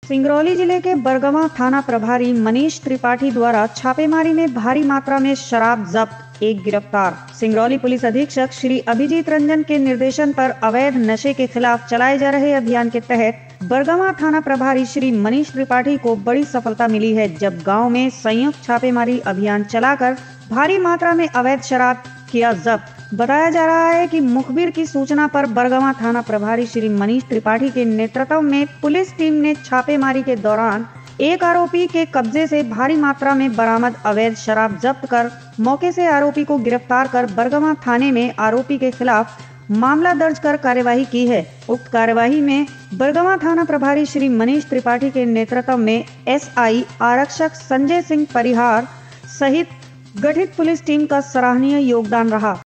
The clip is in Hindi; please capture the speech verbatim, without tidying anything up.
सिंगरौली जिले के बरगवां थाना प्रभारी मनीष त्रिपाठी द्वारा छापेमारी में भारी मात्रा में शराब जब्त, एक गिरफ्तार। सिंगरौली पुलिस अधीक्षक श्री अभिजीत रंजन के निर्देशन पर अवैध नशे के खिलाफ चलाए जा रहे अभियान के तहत बरगवां थाना प्रभारी श्री मनीष त्रिपाठी को बड़ी सफलता मिली है, जब गांव में संयुक्त छापेमारी अभियान चलाकर भारी मात्रा में अवैध शराब किया जब्त। बताया जा रहा है कि मुखबिर की सूचना पर बरगवां थाना प्रभारी श्री मनीष त्रिपाठी के नेतृत्व में पुलिस टीम ने छापेमारी के दौरान एक आरोपी के कब्जे से भारी मात्रा में बरामद अवैध शराब जब्त कर मौके से आरोपी को गिरफ्तार कर बरगवां थाने में आरोपी के खिलाफ मामला दर्ज कर कार्यवाही की है। उक्त कार्यवाही में बरगवां थाना प्रभारी श्री मनीष त्रिपाठी के नेतृत्व में एसआई आरक्षक संजय सिंह परिहार सहित गठित पुलिस टीम का सराहनीय योगदान रहा।